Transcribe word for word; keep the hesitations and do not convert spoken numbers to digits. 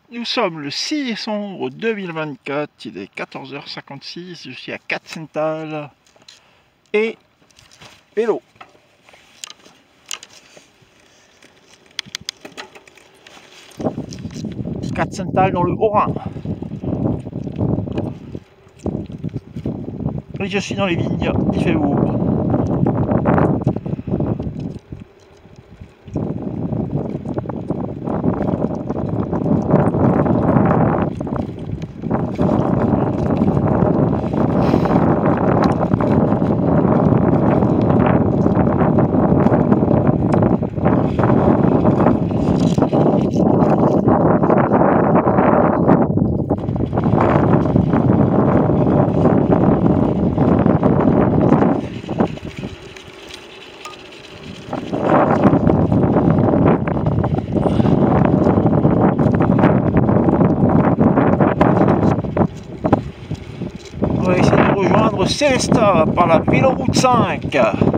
Nous sommes le six décembre deux mille vingt-quatre, il est quatorze heures cinquante-six, je suis à Katzenthal et vélo. Katzenthal dans le Haut-Rhin. Et je suis dans les vignes, il fait beau. On va essayer de rejoindre Sélestat par la véloroute cinq.